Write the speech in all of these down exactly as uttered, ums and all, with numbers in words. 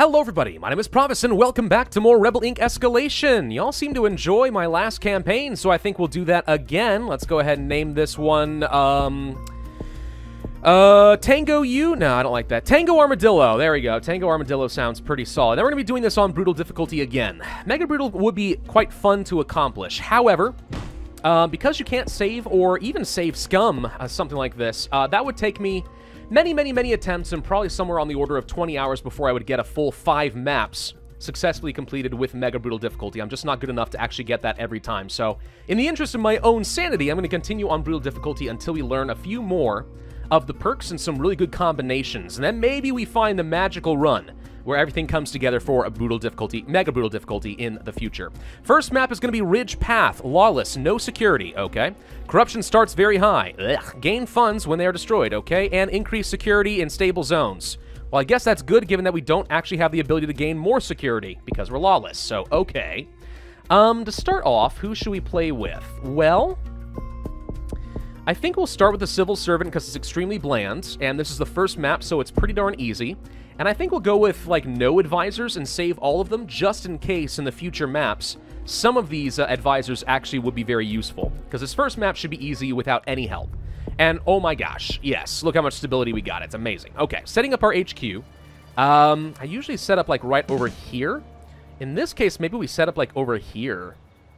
Hello everybody, my name is Provis and welcome back to more Rebel Incorporated Escalation. Y'all seem to enjoy my last campaign, so I think we'll do that again. Let's go ahead and name this one, um... Uh, Tango U? No, I don't like that. Tango Armadillo. There we go. Tango Armadillo sounds pretty solid. Now we're going to be doing this on Brutal difficulty again. Mega Brutal would be quite fun to accomplish. However, uh, because you can't save or even save scum, uh, something like this, uh, that would take me many, many, many attempts and probably somewhere on the order of twenty hours before I would get a full five maps successfully completed with Mega Brutal difficulty. I'm just not good enough to actually get that every time. So, in the interest of my own sanity, I'm going to continue on Brutal difficulty until we learn a few more of the perks and some really good combinations. And then maybe we find the magical run where everything comes together for a Brutal difficulty, Mega Brutal difficulty in the future. First map is going to be Ridge Path. Lawless, no security, okay? Corruption starts very high. Ugh. Gain funds when they are destroyed, okay? And increase security in stable zones. Well, I guess that's good given that we don't actually have the ability to gain more security because we're lawless, so okay. Um, to start off, who should we play with? Well, I think we'll start with the Civil Servant because it's extremely bland, and this is the first map, so it's pretty darn easy. And I think we'll go with, like, no advisors and save all of them, just in case in the future maps, some of these uh, advisors actually would be very useful. Because this first map should be easy without any help. And, oh my gosh, yes, look how much stability we got. It's amazing. Okay, setting up our H Q. Um, I usually set up, like, right over here. In this case, maybe we set up, like, over here.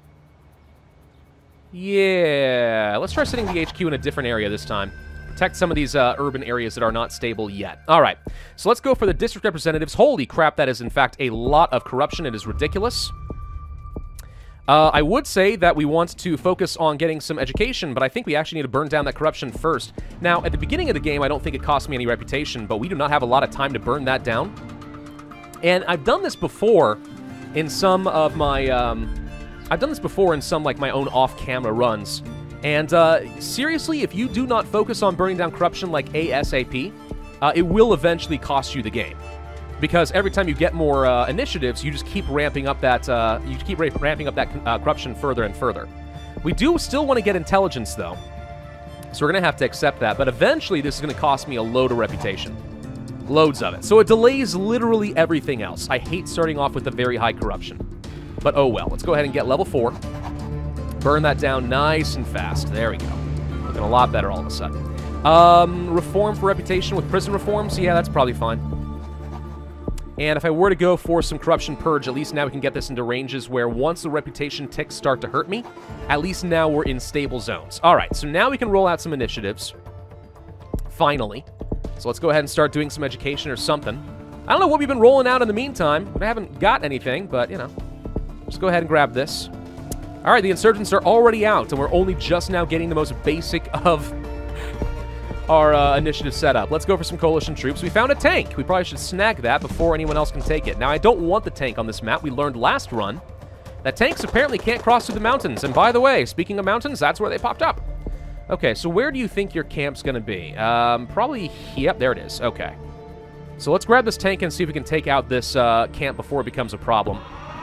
Yeah, let's try setting the H Q in a different area this time. Protect some of these uh, urban areas that are not stable yet. All right, so let's go for the district representatives. Holy crap, that is in fact a lot of corruption. It is ridiculous. Uh, I would say that we want to focus on getting some education, but I think we actually need to burn down that corruption first. Now, at the beginning of the game, I don't think it cost me any reputation, but we do not have a lot of time to burn that down. And I've done this before in some of my... Um, I've done this before in some, like, my own off-camera runs. And, uh, seriously, if you do not focus on burning down corruption, like, ASAP, uh, it will eventually cost you the game. Because every time you get more, uh, initiatives, you just keep ramping up that, uh, you keep ra ramping up that, uh, corruption further and further. We do still want to get intelligence, though. So we're gonna have to accept that. But eventually, this is gonna cost me a load of reputation. Loads of it. So it delays literally everything else. I hate starting off with a very high corruption. But oh well, let's go ahead and get level four. Burn that down nice and fast. There we go. Looking a lot better all of a sudden. Um, reform for reputation with prison reforms? Yeah, that's probably fine. And if I were to go for some corruption purge, at least now we can get this into ranges where once the reputation ticks start to hurt me, at least now we're in stable zones. All right, so now we can roll out some initiatives. Finally. So let's go ahead and start doing some education or something. I don't know what we've been rolling out in the meantime. We haven't got anything, but, you know. Let's go ahead and grab this. All right, the insurgents are already out, and we're only just now getting the most basic of our uh, initiative setup. Let's go for some coalition troops. We found a tank. We probably should snag that before anyone else can take it. Now, I don't want the tank on this map. We learned last run that tanks apparently can't cross through the mountains. And by the way, speaking of mountains, that's where they popped up. Okay, so where do you think your camp's going to be? Um, probably, yep, there it is. Okay. So let's grab this tank and see if we can take out this uh, camp before it becomes a problem.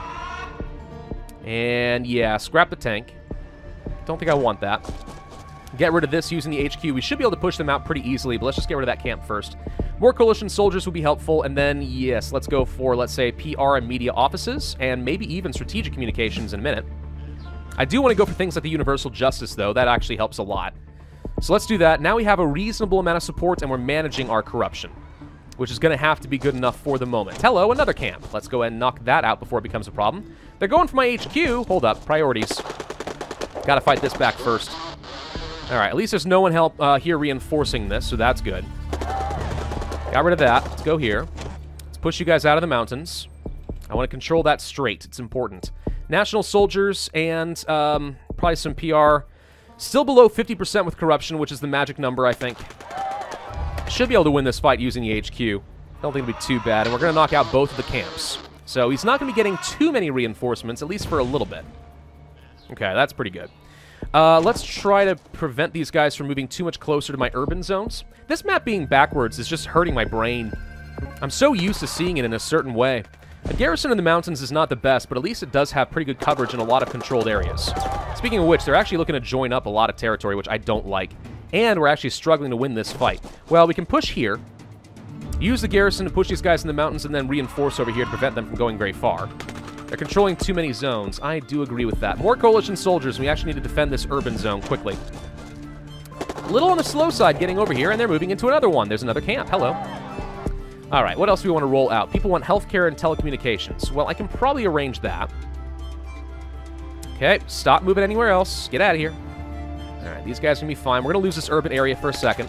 And yeah, scrap the tank. Don't think I want that. Get rid of this using the H Q. We should be able to push them out pretty easily, but let's just get rid of that camp first. More coalition soldiers would be helpful, and then, yes, let's go for, let's say, P R and media offices, and maybe even strategic communications in a minute. I do want to go for things like the universal justice, though. That actually helps a lot. So let's do that. Now we have a reasonable amount of support, and we're managing our corruption, which is going to have to be good enough for the moment. Hello, another camp. Let's go ahead and knock that out before it becomes a problem. They're going for my H Q. Hold up. Priorities. Got to fight this back first. All right, at least there's no one help uh, here reinforcing this, so that's good. Got rid of that. Let's go here. Let's push you guys out of the mountains. I want to control that strait. It's important. National soldiers and um, probably some P R. Still below fifty percent with corruption, which is the magic number, I think. Should be able to win this fight using the H Q. Don't think it'll be too bad. And we're going to knock out both of the camps. So he's not going to be getting too many reinforcements, at least for a little bit. Okay, that's pretty good. Uh, let's try to prevent these guys from moving too much closer to my urban zones. This map being backwards is just hurting my brain. I'm so used to seeing it in a certain way. The garrison in the mountains is not the best, but at least it does have pretty good coverage in a lot of controlled areas. Speaking of which, they're actually looking to join up a lot of territory, which I don't like. And we're actually struggling to win this fight. Well, we can push here. Use the garrison to push these guys in the mountains and then reinforce over here to prevent them from going very far. They're controlling too many zones. I do agree with that. More coalition soldiers. We actually need to defend this urban zone quickly. A little on the slow side getting over here, and they're moving into another one. There's another camp. Hello. All right, what else do we want to roll out? People want healthcare and telecommunications. Well, I can probably arrange that. Okay, stop moving anywhere else. Get out of here. All right, these guys are going to be fine. We're going to lose this urban area for a second.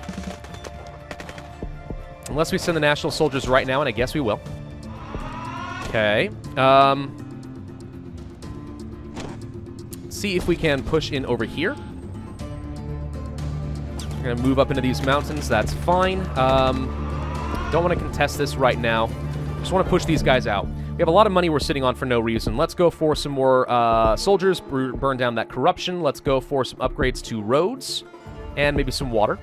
Unless we send the national soldiers right now, and I guess we will. Okay. Um, let's see if we can push in over here. We're going to move up into these mountains. That's fine. Um, don't want to contest this right now. Just want to push these guys out. We have a lot of money we're sitting on for no reason. Let's go for some more uh, soldiers, burn down that corruption. Let's go for some upgrades to roads and maybe some water.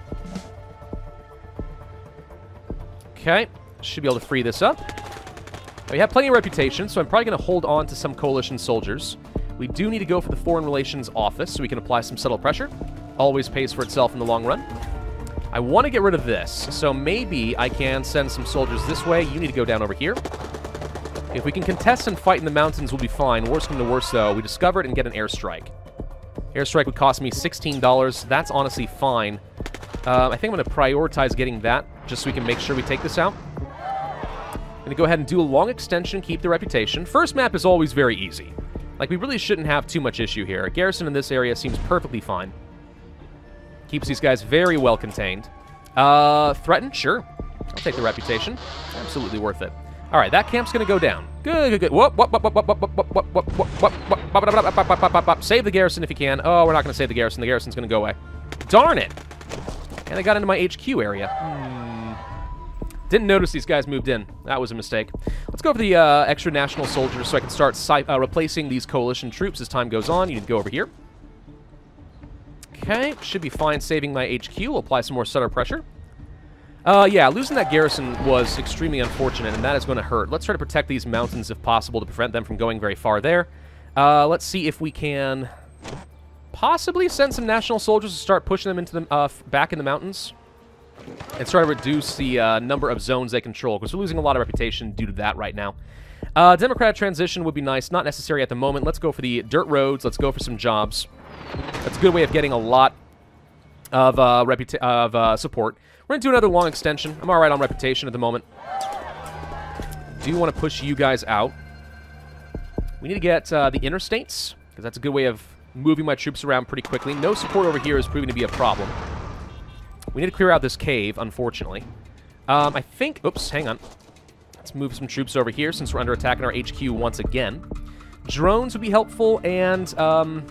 Okay, should be able to free this up. We have plenty of reputation, so I'm probably going to hold on to some coalition soldiers. We do need to go for the Foreign Relations Office so we can apply some subtle pressure. Always pays for itself in the long run. I want to get rid of this, so maybe I can send some soldiers this way. You need to go down over here. If we can contest and fight in the mountains, we'll be fine. Worst come to worst, though, we discover it and get an airstrike. Airstrike would cost me sixteen dollars. That's honestly fine. Uh, I think I'm going to prioritize getting that, just so we can make sure we take this out. I'm going to go ahead and do a long extension, keep the reputation. First map is always very easy. Like, we really shouldn't have too much issue here. A garrison in this area seems perfectly fine. Keeps these guys very well contained. Uh, threatened? Sure. I'll take the reputation. Absolutely worth it. All right, that camp's going to go down. Good, good, good. Whoop, whoop, whoop, whoop, whoop, whoop, whoop, whoop, whoop, whoop, whoop, whoop. Save the garrison if you can. Oh, we're not going to save the garrison. The garrison's going to go away. Darn it. And I got into my H Q area. Hmm. Didn't notice these guys moved in. That was a mistake. Let's go for the uh, extra national soldiers so I can start uh, replacing these coalition troops as time goes on. You need to go over here. Okay, should be fine saving my H Q. We'll apply some more subtle pressure. Uh, yeah, losing that garrison was extremely unfortunate, and that is going to hurt. Let's try to protect these mountains if possible to prevent them from going very far there. Uh, let's see if we can possibly send some national soldiers to start pushing them into the, uh, back in the mountains and try to reduce the uh, number of zones they control, because we're losing a lot of reputation due to that right now. Uh, democratic transition would be nice. Not necessary at the moment. Let's go for the dirt roads. Let's go for some jobs. That's a good way of getting a lot of, uh, reputa of uh, support. We're going to do another long extension. I'm all right on reputation at the moment. Do want to push you guys out. We need to get uh, the interstates, because that's a good way of moving my troops around pretty quickly. No support over here is proving to be a problem. We need to clear out this cave, unfortunately. Um, I think... Oops, hang on. Let's move some troops over here since we're under attack in our H Q once again. Drones would be helpful, and... Um,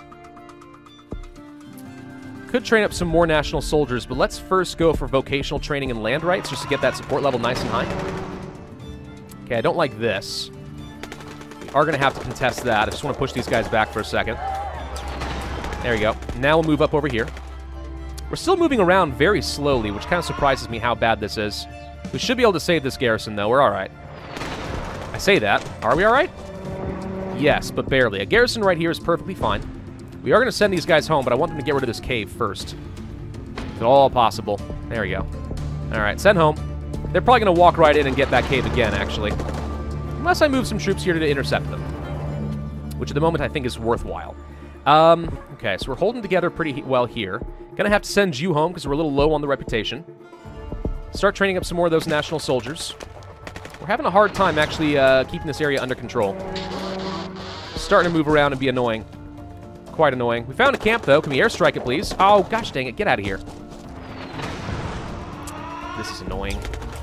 could train up some more national soldiers, but let's first go for vocational training and land rights just to get that support level nice and high. Okay, I don't like this. We are going to have to contest that. I just want to push these guys back for a second. There we go. Now we'll move up over here. We're still moving around very slowly, which kind of surprises me how bad this is. We should be able to save this garrison, though. We're all right. I say that. Are we all right? Yes, but barely. A garrison right here is perfectly fine. We are going to send these guys home, but I want them to get rid of this cave first. If at all possible. There we go. All right, send home. They're probably going to walk right in and get that cave again, actually. Unless I move some troops here to intercept them. Which at the moment I think is worthwhile. Um, okay, so we're holding together pretty well here. Gonna have to send you home because we're a little low on the reputation. Start training up some more of those national soldiers. We're having a hard time actually uh, keeping this area under control. Starting to move around and be annoying. Quite annoying. We found a camp, though. Can we airstrike it, please? Oh, gosh dang it. Get out of here. This is annoying.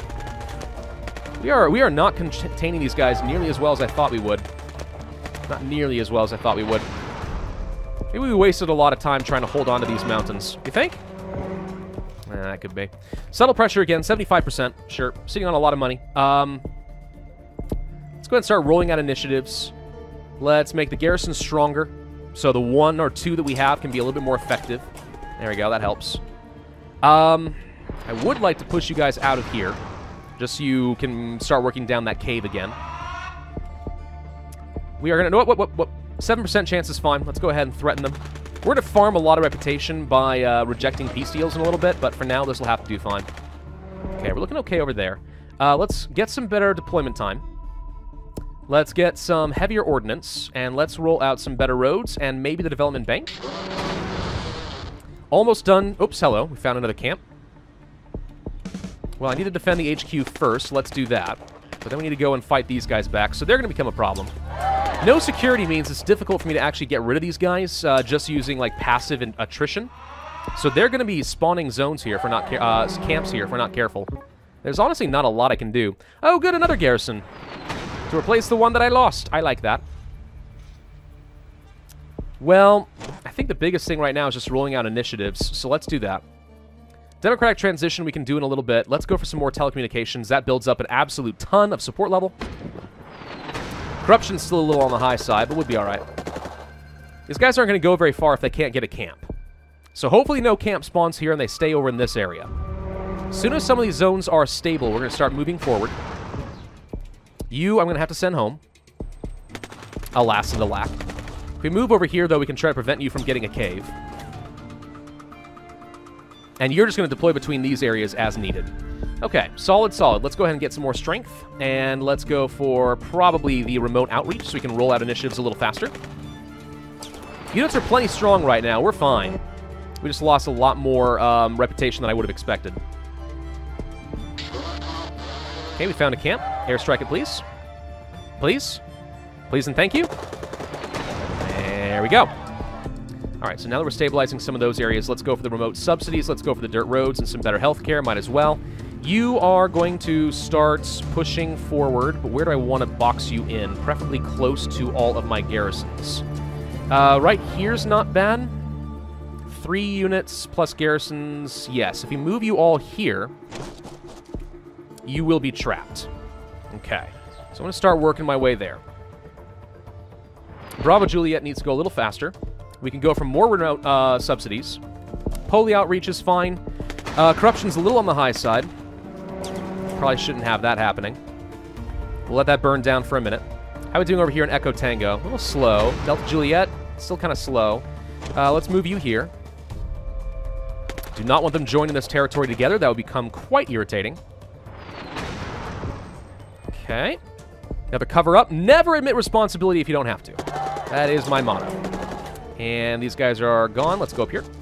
We are, we are not containing these guys nearly as well as I thought we would. Not nearly as well as I thought we would. Maybe we wasted a lot of time trying to hold on to these mountains. You think? Eh, that could be. Subtle pressure again, seventy-five percent. Sure. Sitting on a lot of money. Um, let's go ahead and start rolling out initiatives. Let's make the garrison stronger. So the one or two that we have can be a little bit more effective. There we go. That helps. Um, I would like to push you guys out of here. Just so you can start working down that cave again. We are going to... What, what, what, what? seven percent chance is fine. Let's go ahead and threaten them. We're going to farm a lot of reputation by uh, rejecting peace deals in a little bit, but for now, this will have to do fine. Okay, we're looking okay over there. Uh, let's get some better deployment time. Let's get some heavier ordnance, and let's roll out some better roads, and maybe the development bank. Almost done. Oops, hello. We found another camp. Well, I need to defend the H Q first. Let's do that. But then we need to go and fight these guys back, so they're going to become a problem. No security means it's difficult for me to actually get rid of these guys, uh, just using, like, passive attrition. So they're going to be spawning zones here, if we're not care uh, camps here, if we're not careful. There's honestly not a lot I can do. Oh, good, another garrison. To replace the one that I lost. I like that. Well, I think the biggest thing right now is just rolling out initiatives, so let's do that. Democratic transition we can do in a little bit. Let's go for some more telecommunications. That builds up an absolute ton of support level. Corruption's still a little on the high side, but we'll be alright. These guys aren't going to go very far if they can't get a camp. So hopefully no camp spawns here and they stay over in this area. As soon as some of these zones are stable, we're going to start moving forward. You, I'm going to have to send home. Alas and alack. If we move over here, though, we can try to prevent you from getting a cave. And you're just going to deploy between these areas as needed. Okay, solid, solid. Let's go ahead and get some more strength. And let's go for probably the remote outreach so we can roll out initiatives a little faster. Units are plenty strong right now. We're fine. We just lost a lot more um, reputation than I would have expected. Okay, we found a camp. Airstrike it, please. Please. Please and thank you. There we go. All right, so now that we're stabilizing some of those areas, let's go for the remote subsidies. Let's go for the dirt roads and some better healthcare. Might as well. You are going to start pushing forward, but where do I want to box you in? Preferably close to all of my garrisons. Uh, right here's not bad. Three units plus garrisons. Yes, if we move you all here, you will be trapped. Okay, so I'm going to start working my way there. Bravo Juliet needs to go a little faster. We can go for more remote uh, subsidies. Poli outreach is fine. Uh, corruption's a little on the high side. Probably shouldn't have that happening. We'll let that burn down for a minute. How are we doing over here in Echo Tango? A little slow. Delta Juliet, still kind of slow. Uh, let's move you here. Do not want them joining this territory together. That would become quite irritating. Okay. Now to cover up, never admit responsibility if you don't have to. That is my motto. And these guys are gone. Let's go up here.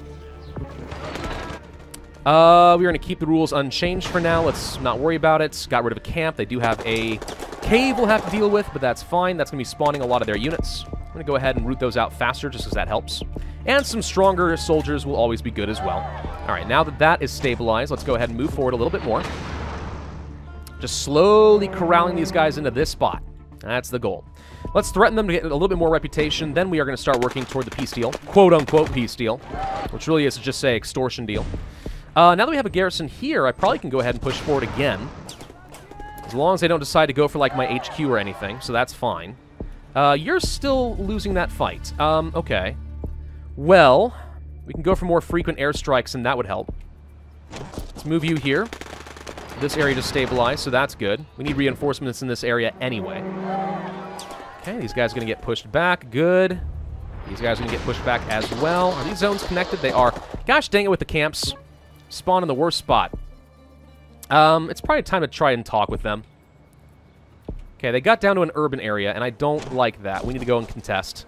Uh, we're going to keep the rules unchanged for now. Let's not worry about it. Got rid of a camp. They do have a cave we'll have to deal with, but that's fine. That's going to be spawning a lot of their units. I'm going to go ahead and root those out faster just because that helps. And some stronger soldiers will always be good as well. All right, now that that is stabilized, let's go ahead and move forward a little bit more. Just slowly corralling these guys into this spot. That's the goal. Let's threaten them to get a little bit more reputation. Then we are going to start working toward the peace deal. Quote-unquote peace deal. Which really is to just say extortion deal. Uh, now that we have a garrison here, I probably can go ahead and push forward again. As long as they don't decide to go for, like, my H Q or anything. So that's fine. Uh, you're still losing that fight. Um, okay. Well, we can go for more frequent airstrikes, and that would help. Let's move you here. This area just stabilized, so that's good. We need reinforcements in this area anyway. Okay, these guys are going to get pushed back. Good. These guys are going to get pushed back as well. Are these zones connected? They are. Gosh dang it with the camps. Spawn in the worst spot. Um, it's probably time to try and talk with them. Okay, they got down to an urban area, and I don't like that. We need to go and contest.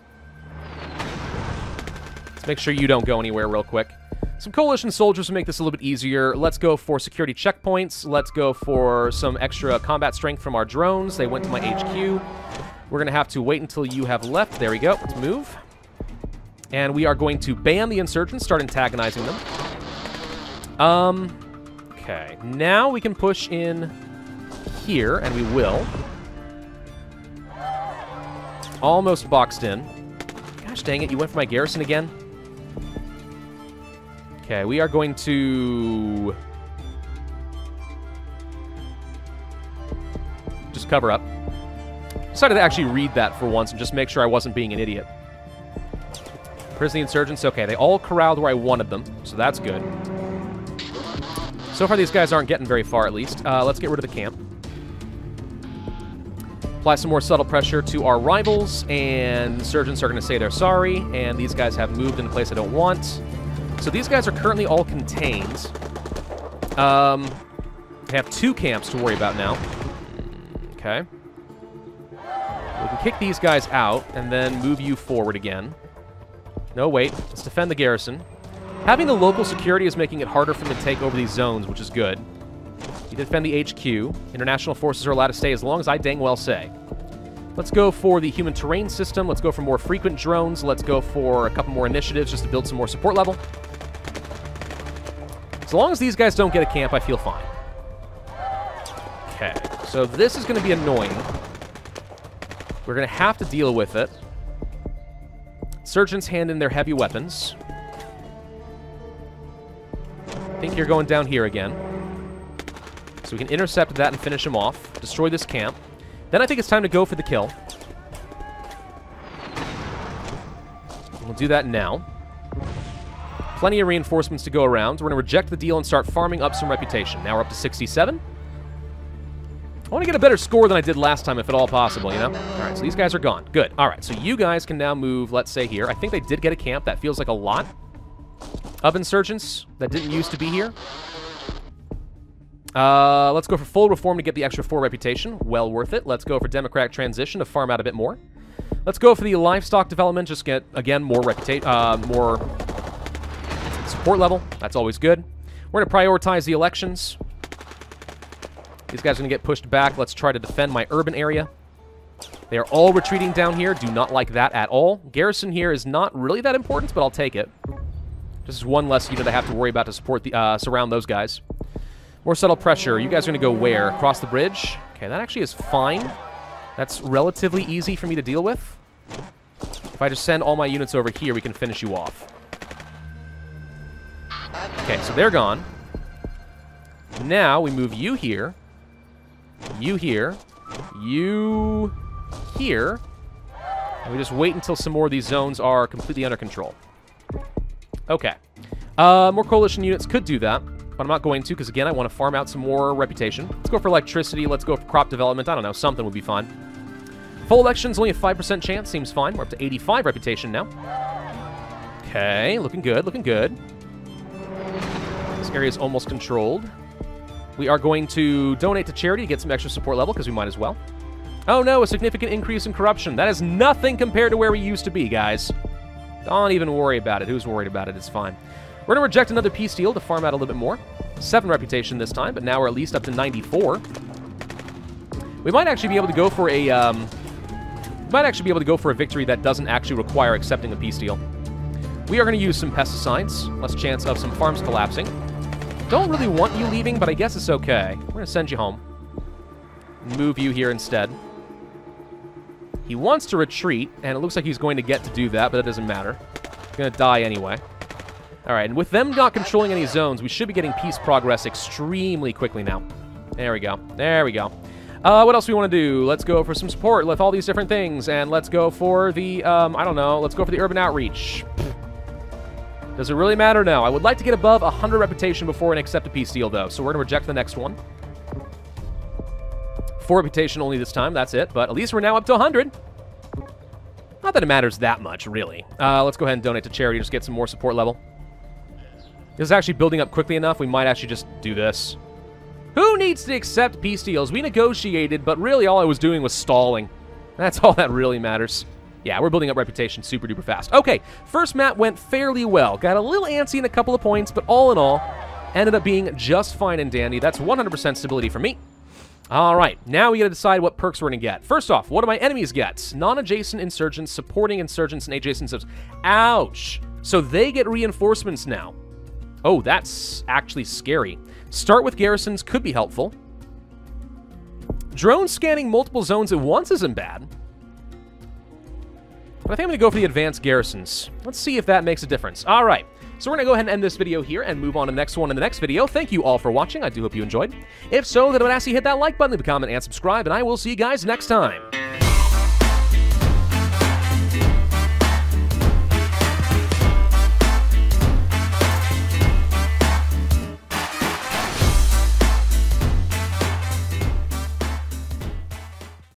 Let's make sure you don't go anywhere real quick. Some coalition soldiers will make this a little bit easier. Let's go for security checkpoints. Let's go for some extra combat strength from our drones. They went to my H Q. We're going to have to wait until you have left. There we go. Let's move. And we are going to ban the insurgents, start antagonizing them. Um, okay. Now we can push in here, and we will. Almost boxed in. Gosh dang it, you went for my garrison again? Okay, we are going to just cover up. Decided to actually read that for once and just make sure I wasn't being an idiot. Prison the insurgents. Okay, they all corralled where I wanted them, so that's good. So far, these guys aren't getting very far, at least. Uh, let's get rid of the camp. Apply some more subtle pressure to our rivals, and insurgents are going to say they're sorry, and these guys have moved in a place I don't want. So these guys are currently all contained. Um, They have two camps to worry about now. Okay. We can kick these guys out and then move you forward again. No, wait. Let's defend the garrison. Having the local security is making it harder for them to take over these zones, which is good. You defend the H Q. International forces are allowed to stay as long as I dang well say. Let's go for the human terrain system. Let's go for more frequent drones. Let's go for a couple more initiatives just to build some more support level. As long as these guys don't get a camp, I feel fine. Okay, so this is going to be annoying. We're going to have to deal with it. Insurgents hand in their heavy weapons. I think you're going down here again. So we can intercept that and finish him off. Destroy this camp. Then I think it's time to go for the kill. We'll do that now. Plenty of reinforcements to go around. We're going to reject the deal and start farming up some reputation. Now we're up to sixty-seven. I want to get a better score than I did last time, if at all possible, you know? All right, so these guys are gone. Good. All right, so you guys can now move, let's say, here. I think they did get a camp. That feels like a lot of insurgents that didn't used to be here. Uh, let's go for full reform to get the extra four reputation. Well worth it. Let's go for democratic transition to farm out a bit more. Let's go for the livestock development. Just get, again, more reputation, uh, more support level. That's always good. We're going to prioritize the elections. These guys are going to get pushed back. Let's try to defend my urban area. They are all retreating down here. Do not like that at all. Garrison here is not really that important, but I'll take it. Just one less unit I have to worry about to support the uh, surround those guys. More subtle pressure. You guys are going to go where? Across the bridge? Okay, that actually is fine. That's relatively easy for me to deal with. If I just send all my units over here, we can finish you off. Okay, so they're gone. Now we move you here. You here. You here. And we just wait until some more of these zones are completely under control. Okay. Uh, more coalition units could do that. But I'm not going to, because again, I want to farm out some more reputation. Let's go for electricity. Let's go for crop development. I don't know. Something would be fine. Full election's only a five percent chance. Seems fine. We're up to eighty-five reputation now. Okay. Looking good. Looking good. This area is almost controlled. We are going to donate to charity to get some extra support level, because we might as well. Oh, no. A significant increase in corruption. That is nothing compared to where we used to be, guys. Don't even worry about it. Who's worried about it? It's fine. We're going to reject another peace deal to farm out a little bit more. Seven reputation this time, but now we're at least up to ninety-four. We might actually be able to go for a, um... We might actually be able to go for a victory that doesn't actually require accepting a peace deal. We are going to use some pesticides. Less chance of some farms collapsing. Don't really want you leaving, but I guess it's okay. We're going to send you home. Move you here instead. He wants to retreat, and it looks like he's going to get to do that, but it doesn't matter. He's going to die anyway. All right, and with them not controlling any zones, we should be getting peace progress extremely quickly now. There we go. There we go. Uh, what else do we want to do? Let's go for some support with all these different things, and let's go for the, um, I don't know, let's go for the urban outreach. Does it really matter? No. I would like to get above one hundred reputation before and accept a peace deal, though, so we're going to reject the next one. Four reputation only this time, that's it, but at least we're now up to one hundred. Not that it matters that much, really. Uh, let's go ahead and donate to charity, just get some more support level. This is actually building up quickly enough, we might actually just do this. Who needs to accept peace deals? We negotiated, but really all I was doing was stalling. That's all that really matters. Yeah, we're building up reputation super duper fast. Okay, first map went fairly well. Got a little antsy in a couple of points, but all in all, ended up being just fine and dandy. That's one hundred percent stability for me. All right, now we got to decide what perks we're going to get. First off, what do my enemies get? Non-adjacent insurgents, supporting insurgents, and adjacent subs. Ouch! So they get reinforcements now. Oh, that's actually scary. Start with garrisons could be helpful. Drone scanning multiple zones at once isn't bad. But I think I'm going to go for the advanced garrisons. Let's see if that makes a difference. All right. So we're going to go ahead and end this video here and move on to the next one in the next video. Thank you all for watching. I do hope you enjoyed. If so, then I would ask you to hit that like button, leave a comment, and subscribe, and I will see you guys next time.